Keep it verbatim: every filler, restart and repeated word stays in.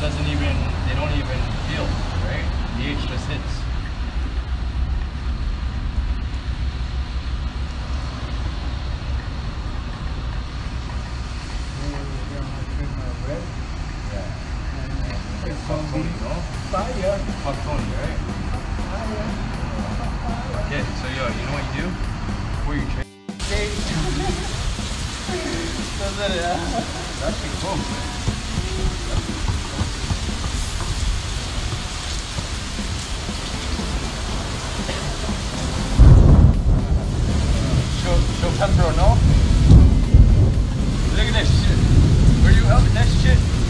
doesn't even, they don't even feel, right? The H just hits. Fire. Fuck Tony, right? Okay, so yo, you know what you do? Before you train. That's actually cool, man. Show, show Pembro, no? Look at this shit. Were you out in that shit?